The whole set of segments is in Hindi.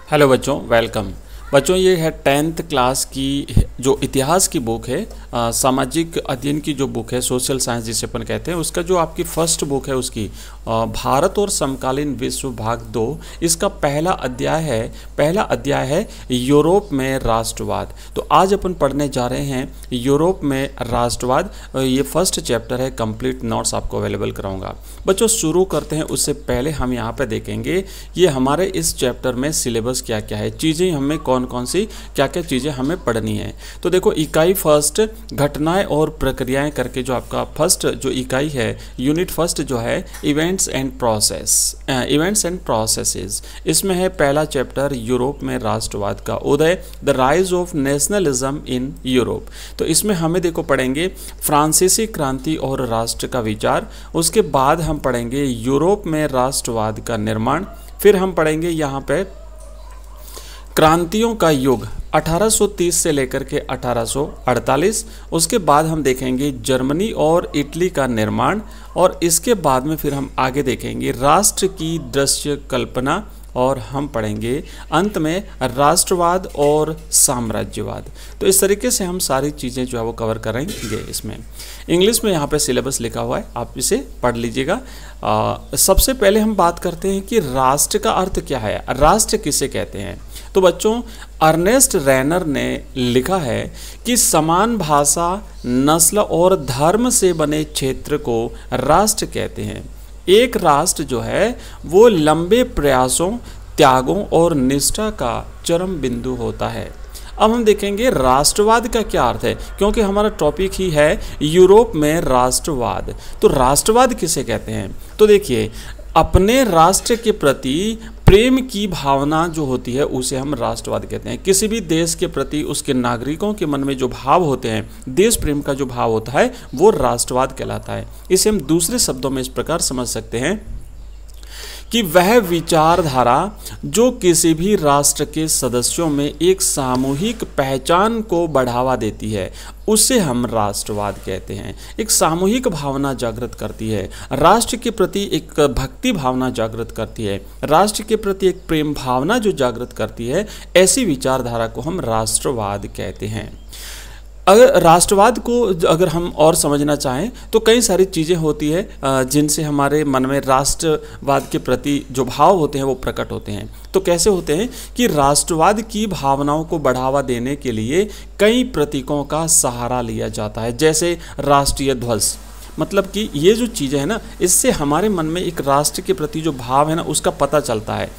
हेलो बच्चों, वेलकम। बच्चों, ये है 10th क्लास की जो इतिहास की बुक है, सामाजिक अध्ययन की जो बुक है, सोशल साइंस जिसे अपन कहते हैं, उसका जो आपकी फर्स्ट बुक है उसकी भारत और समकालीन विश्व भाग 2, इसका पहला अध्याय है यूरोप में राष्ट्रवाद। तो आज अपन पढ़ने जा रहे हैं यूरोप में राष्ट्रवाद। ये फर्स्ट चैप्टर है, कंप्लीट नोट्स आपको अवेलेबल कराऊंगा। बच्चों, शुरू करते हैं। उससे पहले हम यहाँ पे देखेंगे ये हमारे इस चैप्टर में सिलेबस क्या क्या है, चीज़ें हमें कौन कौन सी क्या क्या चीज़ें हमें पढ़नी है। तो देखो, इकाई फर्स्ट घटनाएं और प्रक्रियाएं करके जो आपका फर्स्ट जो इकाई है, यूनिट फर्स्ट जो है इवेंट्स एंड प्रोसेसेस, इसमें है पहला चैप्टर यूरोप में राष्ट्रवाद का उदय, the rise of nationalism in Europe. तो इसमें हमें देखो पढ़ेंगे फ्रांसीसी क्रांति और राष्ट्र का विचार। उसके बाद हम पढ़ेंगे यूरोप में राष्ट्रवाद का निर्माण। फिर हम पढ़ेंगे यहाँ पे क्रांतियों का युग 1830 से लेकर के 1848। उसके बाद हम देखेंगे जर्मनी और इटली का निर्माण, और इसके बाद में फिर हम आगे देखेंगे राष्ट्र की दृश्य कल्पना, और हम पढ़ेंगे अंत में राष्ट्रवाद और साम्राज्यवाद। तो इस तरीके से हम सारी चीज़ें जो है वो कवर करेंगे। इसमें इंग्लिश में यहाँ पे सिलेबस लिखा हुआ है, आप इसे पढ़ लीजिएगा। सबसे पहले हम बात करते हैं कि राष्ट्र का अर्थ क्या है, राष्ट्र किसे कहते हैं। तो बच्चों, अर्नेस्ट रेनर ने लिखा है कि समान भाषा, नस्ल और धर्म से बने क्षेत्र को राष्ट्र कहते हैं। एक राष्ट्र जो है वो लंबे प्रयासों, त्यागों और निष्ठा का चरम बिंदु होता है। अब हम देखेंगे राष्ट्रवाद का क्या अर्थ है, क्योंकि हमारा टॉपिक ही है यूरोप में राष्ट्रवाद। तो राष्ट्रवाद किसे कहते हैं? तो देखिए, अपने राष्ट्र के प्रति प्रेम की भावना जो होती है उसे हम राष्ट्रवाद कहते हैं। किसी भी देश के प्रति उसके नागरिकों के मन में जो भाव होते हैं, देश प्रेम का जो भाव होता है, वो राष्ट्रवाद कहलाता है। इसे हम दूसरे शब्दों में इस प्रकार समझ सकते हैं कि वह विचारधारा जो किसी भी राष्ट्र के सदस्यों में एक सामूहिक पहचान को बढ़ावा देती है, उसे हम राष्ट्रवाद कहते हैं। एक सामूहिक भावना जागृत करती है, राष्ट्र के प्रति एक भक्ति भावना जागृत करती है, राष्ट्र के प्रति एक प्रेम भावना जो जागृत करती है, ऐसी विचारधारा को हम राष्ट्रवाद कहते हैं। अगर राष्ट्रवाद को अगर हम और समझना चाहें तो कई सारी चीज़ें होती है जिनसे हमारे मन में राष्ट्रवाद के प्रति जो भाव होते हैं वो प्रकट होते हैं। तो कैसे होते हैं कि राष्ट्रवाद की भावनाओं को बढ़ावा देने के लिए कई प्रतीकों का सहारा लिया जाता है, जैसे राष्ट्रीय ध्वज। मतलब कि ये जो चीज़ें हैं ना, इससे हमारे मन में एक राष्ट्र के प्रति जो भाव है ना, उसका पता चलता है।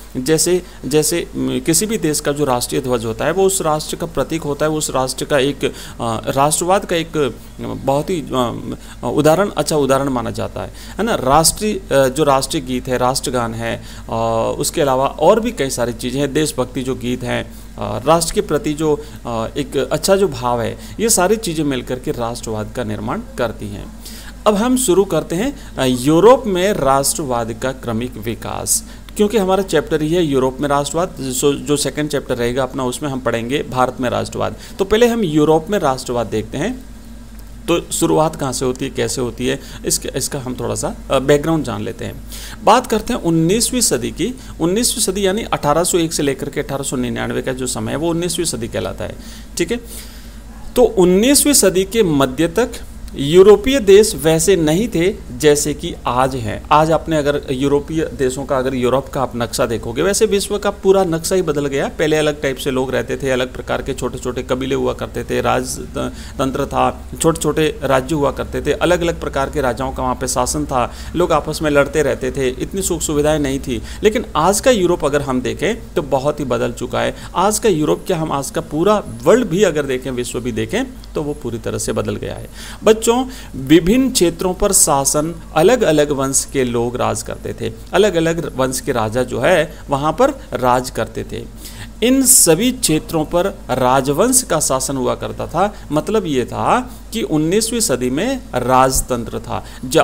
जैसे किसी भी देश का जो राष्ट्रीय ध्वज होता है वो उस राष्ट्र का प्रतीक होता है, उस राष्ट्र का एक राष्ट्रवाद का एक बहुत ही अच्छा उदाहरण माना जाता है ना। जो राष्ट्रीय गीत है, राष्ट्रगान है, उसके अलावा और भी कई सारी चीज़ें हैं, देशभक्ति जो गीत हैं, राष्ट्र के प्रति जो एक अच्छा जो भाव है, ये सारी चीज़ें मिलकर के राष्ट्रवाद का निर्माण करती हैं। अब हम शुरू करते हैं यूरोप में राष्ट्रवाद का क्रमिक विकास, क्योंकि हमारा चैप्टर ही है यूरोप में राष्ट्रवाद। जो सेकंड चैप्टर रहेगा अपना, उसमें हम पढ़ेंगे भारत में राष्ट्रवाद। तो पहले हम यूरोप में राष्ट्रवाद देखते हैं। तो शुरुआत कहाँ से होती है, कैसे होती है, इसका हम थोड़ा सा बैकग्राउंड जान लेते हैं। बात करते हैं 19वीं सदी की। 19वीं सदी यानी 1801 से लेकर के 1899 का जो समय है वो 19वीं सदी कहलाता है। ठीक है, तो 19वीं सदी के मध्य तक यूरोपीय देश वैसे नहीं थे जैसे कि आज हैं। आज आपने अगर यूरोपीय देशों का, अगर यूरोप का आप नक्शा देखोगे, वैसे विश्व का पूरा नक्शा ही बदल गया। पहले अलग टाइप से लोग रहते थे, अलग प्रकार के छोटे छोटे कबीले हुआ करते थे, राजतंत्र था, छोटे छोटे राज्य हुआ करते थे, अलग अलग प्रकार के राजाओं का वहाँ पे शासन था, लोग आपस में लड़ते रहते थे, इतनी सुख सुविधाएं नहीं थी। लेकिन आज का यूरोप अगर हम देखें तो बहुत ही बदल चुका है। आज का यूरोप क्या, हम आज का पूरा वर्ल्ड भी अगर देखें, विश्व भी देखें, तो वो पूरी तरह से बदल गया है। बच्चों, विभिन्न क्षेत्रों पर शासन अलग अलग वंश के लोग राज करते थे, अलग अलग वंश के राजा जो है वहाँ पर राज करते थे। इन सभी क्षेत्रों पर राजवंश का शासन हुआ करता था। मतलब ये था कि 19वीं सदी में राजतंत्र था।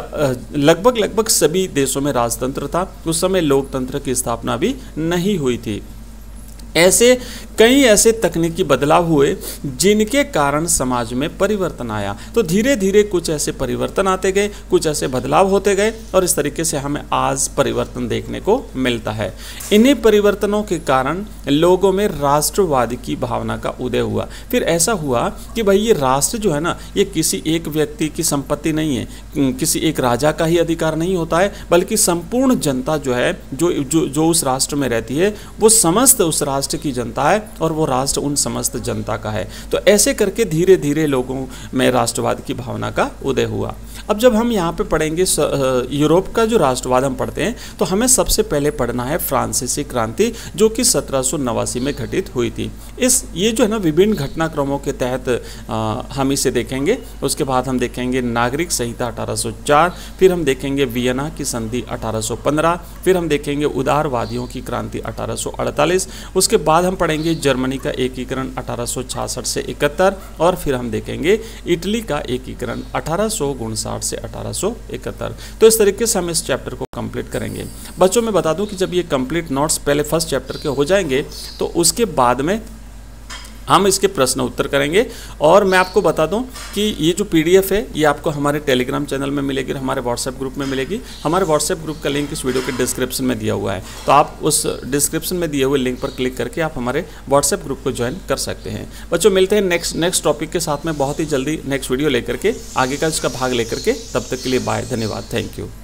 लगभग सभी देशों में राजतंत्र था। उस समय लोकतंत्र की स्थापना भी नहीं हुई थी। ऐसे कई ऐसे तकनीकी बदलाव हुए जिनके कारण समाज में परिवर्तन आया। तो धीरे धीरे कुछ ऐसे परिवर्तन आते गए, कुछ ऐसे बदलाव होते गए और इस तरीके से हमें आज परिवर्तन देखने को मिलता है। इन्हीं परिवर्तनों के कारण लोगों में राष्ट्रवाद की भावना का उदय हुआ। फिर ऐसा हुआ कि भाई ये राष्ट्र जो है ना, ये किसी एक व्यक्ति की संपत्ति नहीं है, किसी एक राजा का ही अधिकार नहीं होता है, बल्कि संपूर्ण जनता जो है, जो उस राष्ट्र में रहती है, वो समस्त उस राष्ट्र की जनता है और वो राष्ट्र उन समस्त जनता का है। तो ऐसे करके धीरे धीरे लोगों में राष्ट्रवाद की भावना का उदय हुआ। अब जब हम यहाँ पे पढ़ेंगे यूरोप का जो राष्ट्रवाद हम पढ़ते हैं, तो हमें सबसे पहले पढ़ना है फ्रांसीसी क्रांति, जो कि 1789 में घटित हुई थी। ये जो है ना विभिन्न घटनाक्रमों के तहत हम इसे देखेंगे। उसके बाद हम देखेंगे नागरिक संहिता 1804, फिर हम देखेंगे वियना की संधि 1815, फिर हम देखेंगे उदारवादियों की क्रांति 1848, उसके बाद हम पढ़ेंगे जर्मनी का एकीकरण 1866 से 71, और फिर हम देखेंगे इटली का एकीकरण 1859 से 1871। तो इस तरीके से हम इस चैप्टर को कंप्लीट करेंगे। बच्चों मैं बता दूं कि जब ये कंप्लीट नोट्स पहले फर्स्ट चैप्टर के हो जाएंगे, तो उसके बाद में हम इसके प्रश्न उत्तर करेंगे। और मैं आपको बता दूं कि ये जो PDF है, ये आपको हमारे टेलीग्राम चैनल में मिलेगी, हमारे व्हाट्सएप ग्रुप में मिलेगी। हमारे व्हाट्सएप ग्रुप का लिंक इस वीडियो के डिस्क्रिप्शन में दिया हुआ है, तो आप उस डिस्क्रिप्शन में दिए हुए लिंक पर क्लिक करके आप हमारे व्हाट्सएप ग्रुप को ज्वाइन कर सकते हैं। बच्चों मिलते हैं नेक्स्ट टॉपिक के साथ में बहुत ही जल्दी, नेक्स्ट वीडियो लेकर के, आगे का इसका भाग लेकर के। तब तक के लिए बाय, धन्यवाद, थैंक यू।